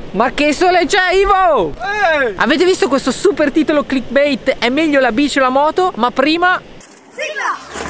Ma che sole c'è, Ivo? Avete visto questo super titolo clickbait? È meglio la bici o la moto? Ma prima... Sigla!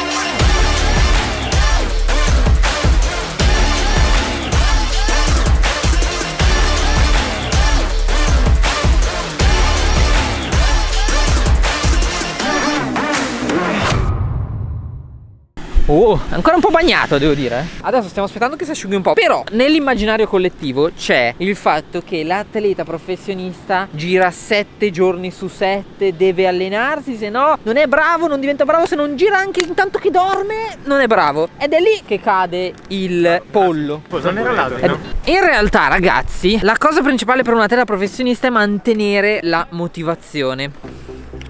Ancora un po' bagnato, devo dire. Adesso stiamo aspettando che si asciughi un po'. Però nell'immaginario collettivo c'è il fatto che l'atleta professionista gira 7 giorni su 7, deve allenarsi, se no non è bravo, non diventa bravo. Se non gira anche intanto che dorme, non è bravo. Ed è lì che cade il pollo. Non era l'altro? In realtà, ragazzi, la cosa principale per un atleta professionista è mantenere la motivazione.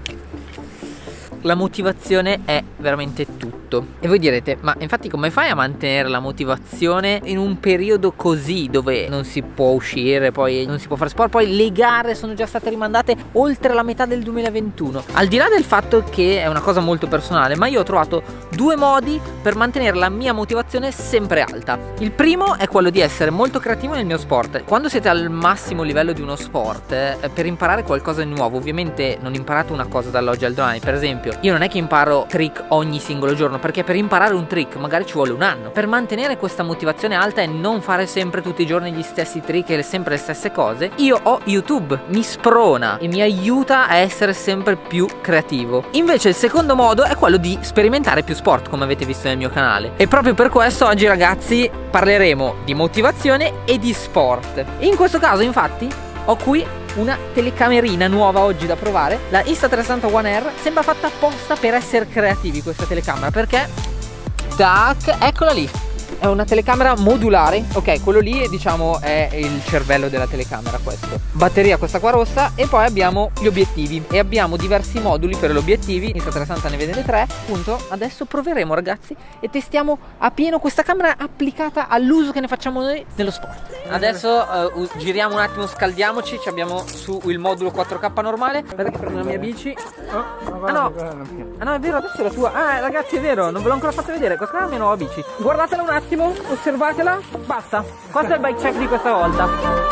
La motivazione è veramente tutto. E voi direte, ma infatti come fai a mantenere la motivazione in un periodo così, dove non si può uscire, poi non si può fare sport, poi le gare sono già state rimandate oltre la metà del 2021? Al di là del fatto che è una cosa molto personale, ma io ho trovato due modi per mantenere la mia motivazione sempre alta. Il primo è quello di essere molto creativo nel mio sport. Quando siete al massimo livello di uno sport, per imparare qualcosa di nuovo, ovviamente non imparate una cosa dall'oggi al domani. Per esempio, io non è che imparo trick ogni singolo giorno, perché per imparare un trick magari ci vuole un anno. Per mantenere questa motivazione alta e non fare sempre tutti i giorni gli stessi trick e sempre le stesse cose, io ho YouTube, mi sprona e mi aiuta a essere sempre più creativo. Invece il secondo modo è quello di sperimentare più sport, come avete visto nel mio canale. E proprio per questo oggi, ragazzi, parleremo di motivazione e di sport. In questo caso, infatti, ho qui una telecamerina nuova oggi da provare, la Insta360 One R. Sembra fatta apposta per essere creativi questa telecamera, perché tac, eccola lì. È una telecamera modulare. Ok, quello lì diciamo è il cervello della telecamera, questo. Batteria questa qua rossa. E poi abbiamo gli obiettivi. E abbiamo diversi moduli per gli obiettivi. Insta360 ne vedete 3. Appunto, adesso proveremo, ragazzi, e testiamo a pieno questa camera applicata all'uso che ne facciamo noi nello sport. Adesso giriamo un attimo, scaldiamoci. Ci abbiamo su il modulo 4K normale. Aspetta che prendo la mia bici. Ah no, è vero, adesso è la tua. Ah, ragazzi, è vero, non ve l'ho ancora fatto vedere. Questa è la mia nuova bici. Guardatela un attimo, osservatela. Basta. Questo è il bike check di questa volta.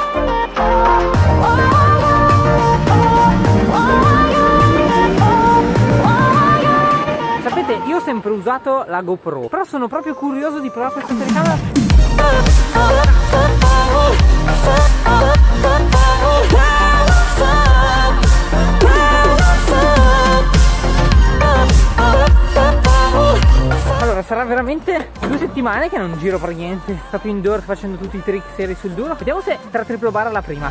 Sapete, io ho sempre usato la GoPro, però sono proprio curioso di provare questa telecamera. Allora, sarà veramente 2 settimane che non giro per niente, proprio indoor facendo tutti i trick seri sul duro. Vediamo se tra triple bar alla prima.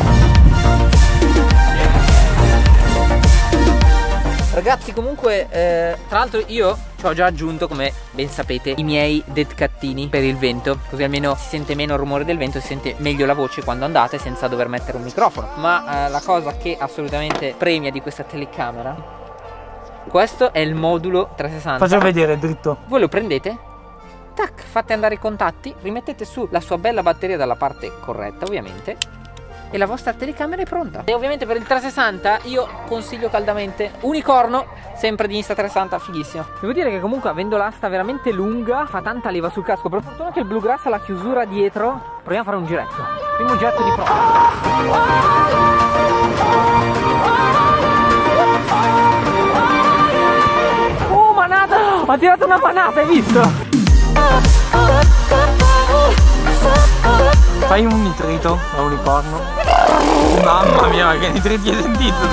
Ragazzi, comunque, tra l'altro io ci ho già aggiunto, come ben sapete, i miei dead cattini per il vento, così almeno si sente meno il rumore del vento, si sente meglio la voce quando andate senza dover mettere un microfono. Ma la cosa che assolutamente premia di questa telecamera, questo è il modulo 360. Faccio vedere dritto. Voi lo prendete, tac, fate andare i contatti, rimettete su la sua bella batteria dalla parte corretta, ovviamente, e la vostra telecamera è pronta. E ovviamente per il 360 io consiglio caldamente Unicorno, sempre di Insta360, fighissimo. Devo dire che comunque, avendo l'asta veramente lunga, fa tanta leva sul casco. Per fortuna che il Bluegrass ha la chiusura dietro. Proviamo a fare un giretto. Primo giretto di prova. Oh, manata! Ho tirato una manata, hai visto? Fai un nitrito a unicorno. Mamma mia, ma che nitriti hai sentito?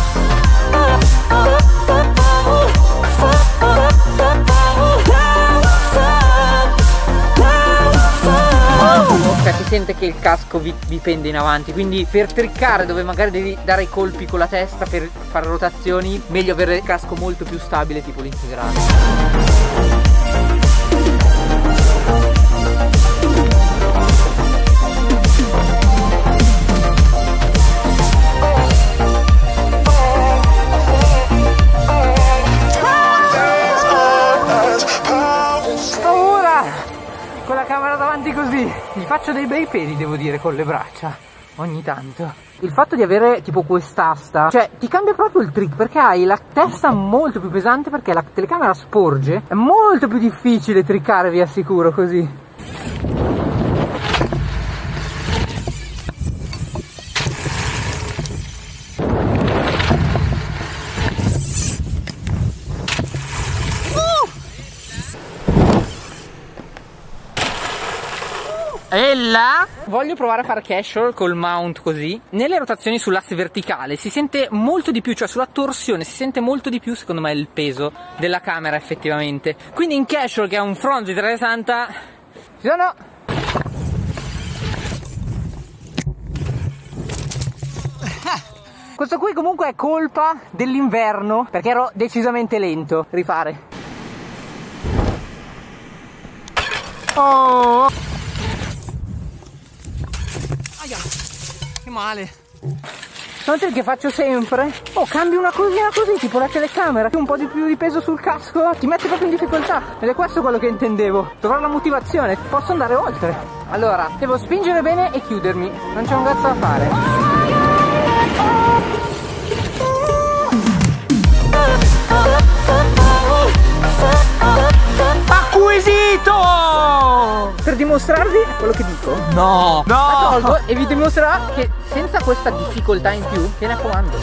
Cioè, si sente che il casco vi pende in avanti, quindi per triccare, dove magari devi dare i colpi con la testa per fare rotazioni, meglio avere il casco molto più stabile, tipo l'integrale. Con la camera davanti così gli faccio dei bei peli, devo dire, con le braccia ogni tanto. Il fatto di avere tipo quest'asta, cioè ti cambia proprio il trick, perché hai la testa molto più pesante, perché la telecamera sporge. È molto più difficile triccare, vi assicuro, così. voglio provare a fare casual col mount così. Nelle rotazioni sull'asse verticale si sente molto di più, cioè sulla torsione si sente molto di più secondo me il peso della camera effettivamente. Quindi in casual, che è un front di 360, ci sono. Questo qui comunque è colpa dell'inverno, perché ero decisamente lento. Rifare. Oh! Aia, che male. Sono che faccio sempre. Oh, cambi una cosina così, tipo la telecamera, che un po' di più di peso sul casco ti mette proprio in difficoltà. Ed è questo quello che intendevo. Trovare la motivazione, posso andare oltre. Allora, devo spingere bene e chiudermi. Non c'è un cazzo da fare. Acquisito! Per dimostrarvi quello che dico. No! No! La tolgo e vi dimostrerà che senza questa difficoltà in più viene a comando.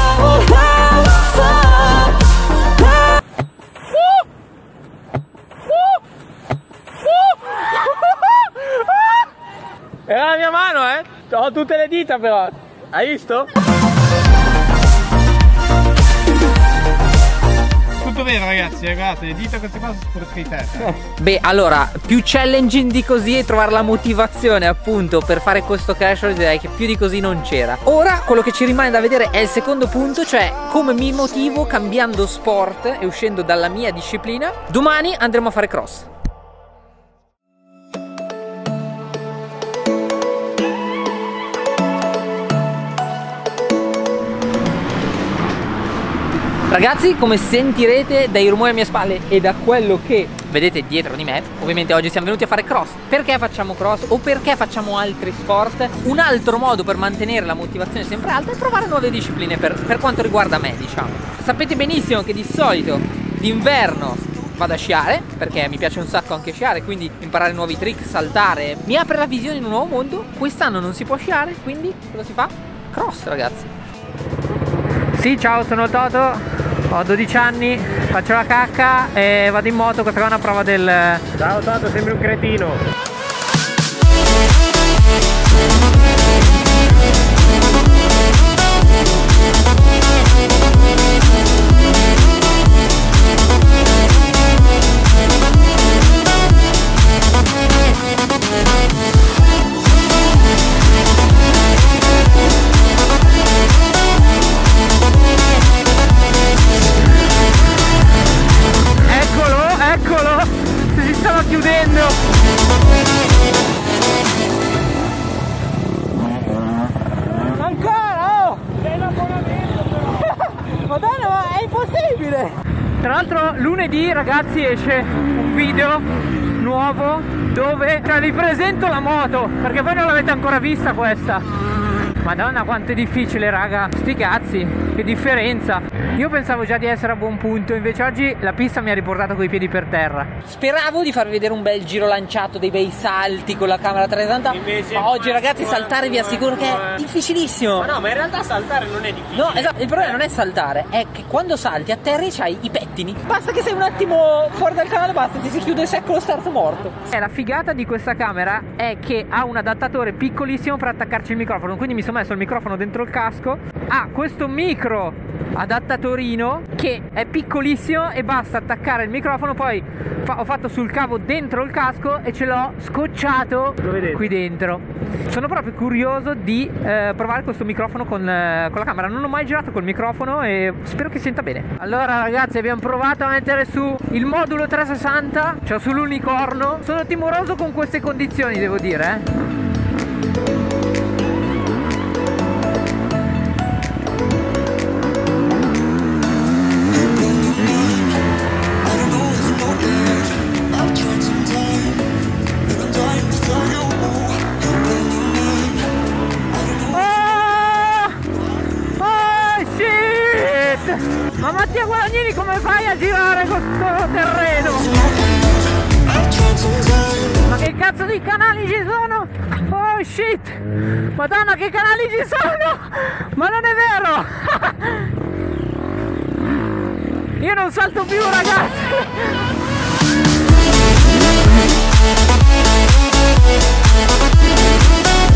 È la mia mano, ho tutte le dita però. Hai visto? Tutto vero ragazzi, guardate, le dita queste cose sono pure scritte. Beh, allora, più challenging di così e trovare la motivazione appunto per fare questo casual, direi che più di così non c'era. Ora quello che ci rimane da vedere è il secondo punto, cioè come mi motivo cambiando sport e uscendo dalla mia disciplina. Domani andremo a fare cross. Ragazzi, come sentirete dai rumori alle mie spalle e da quello che vedete dietro di me, ovviamente oggi siamo venuti a fare cross. Perché facciamo cross o perché facciamo altri sport? Un altro modo per mantenere la motivazione sempre alta è provare nuove discipline per quanto riguarda me, diciamo. Sapete benissimo che di solito d'inverno vado a sciare, perché mi piace un sacco anche sciare, quindi imparare nuovi trick, saltare, mi apre la visione in un nuovo mondo. Quest'anno non si può sciare, quindi cosa si fa? Cross, ragazzi. Sì, ciao, sono Toto. Ho 12 anni, faccio la cacca e vado in moto. Questa qua è una prova del... Ciao Toto, sembri un cretino. Madonna, ma è impossibile! Tra l'altro lunedì, ragazzi, esce un video nuovo dove vi presento la moto, perché voi non l'avete ancora vista questa. Madonna, quanto è difficile, raga. Sti cazzi, che differenza. Io pensavo già di essere a buon punto, invece oggi la pista mi ha riportato coi piedi per terra. Speravo di farvi vedere un bel giro lanciato, dei bei salti con la camera 360. Ma oggi, ragazzi, saltare vi assicuro che è difficilissimo. Ma no, ma in realtà saltare non è difficile. No, esatto, il problema non è saltare, è che quando salti a terra c'hai i pettini. Basta che sei un attimo fuori dal canale, basta, ti si chiude secco lo start morto. La figata di questa camera è che ha un adattatore piccolissimo per attaccarci il microfono, quindi mi sono messo il microfono dentro il casco. Ha questo micro adattatorino che è piccolissimo e basta attaccare il microfono. Poi ho fatto sul cavo dentro il casco e ce l'ho scocciato qui dentro. Sono proprio curioso di provare questo microfono con la camera. Non ho mai girato col microfono e spero che senta bene. Allora, ragazzi, abbiamo provato a mettere su il modulo 360, cioè sull'unicorno. Sono timoroso con queste condizioni, devo dire, Ma Mattia Guadagnini, come fai a girare questo terreno? Ma che cazzo di canali ci sono? Oh shit! Madonna, che canali ci sono! Ma non è vero! Io non salto più, ragazzi!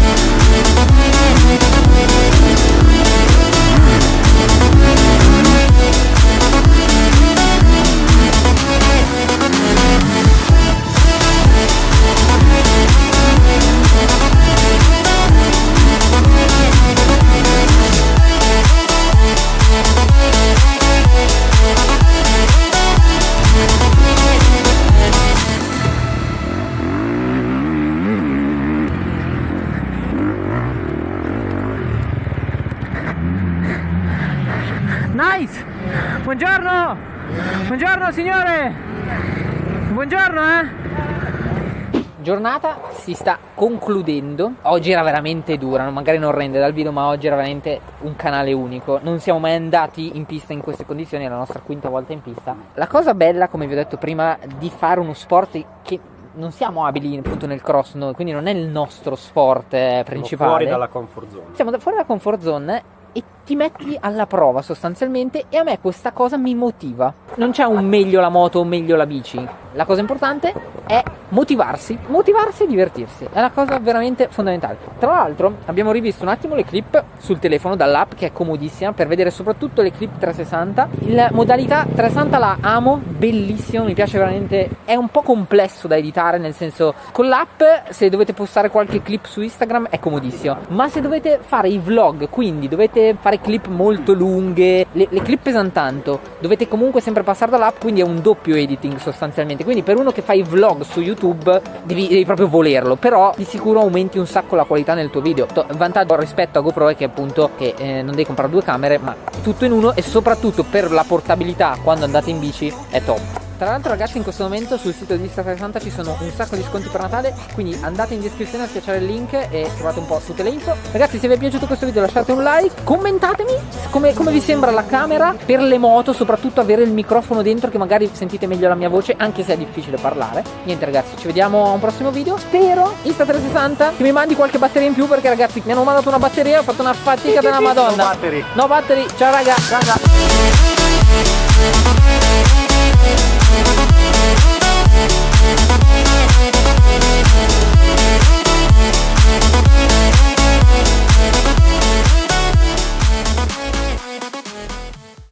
Nice! Buongiorno! Buongiorno signore! Buongiorno Giornata si sta concludendo. Oggi era veramente dura, magari non rende dal video, ma oggi era veramente un canale unico. Non siamo mai andati in pista in queste condizioni, è la nostra quinta volta in pista. La cosa bella, come vi ho detto prima, di fare uno sport che non siamo abili appunto nel cross, no? Quindi non è il nostro sport principale. Siamo fuori dalla comfort zone. Siamo fuori dalla comfort zone e ti metti alla prova sostanzialmente, e a me questa cosa mi motiva. Non c'è un meglio la moto o meglio la bici. La cosa importante è motivarsi e divertirsi. È una cosa veramente fondamentale. Tra l'altro abbiamo rivisto un attimo le clip sul telefono dall'app, che è comodissima per vedere soprattutto le clip 360. La modalità 360 la amo, bellissimo, mi piace veramente. È un po' complesso da editare, nel senso, con l'app se dovete postare qualche clip su Instagram è comodissimo, ma se dovete fare i vlog, quindi dovete fare clip molto lunghe, le clip pesano tanto, dovete comunque sempre passare dall'app, quindi è un doppio editing sostanzialmente. Quindi per uno che fa i vlog su YouTube devi proprio volerlo, però di sicuro aumenti un sacco la qualità nel tuo video. Il vantaggio rispetto a GoPro è che appunto non devi comprare due camere, ma tutto in uno, e soprattutto per la portabilità quando andate in bici è top. Tra l'altro ragazzi, in questo momento sul sito di Insta360 ci sono un sacco di sconti per Natale, quindi andate in descrizione a schiacciare il link e trovate un po' tutte le info. Ragazzi, se vi è piaciuto questo video lasciate un like, commentatemi come vi sembra la camera per le moto, soprattutto avere il microfono dentro, che magari sentite meglio la mia voce anche se è difficile parlare. Niente ragazzi, ci vediamo a un prossimo video, spero Insta360 che mi mandi qualche batteria in più, perché ragazzi mi hanno mandato una batteria, ho fatto una fatica della Madonna. No battery, ciao raga.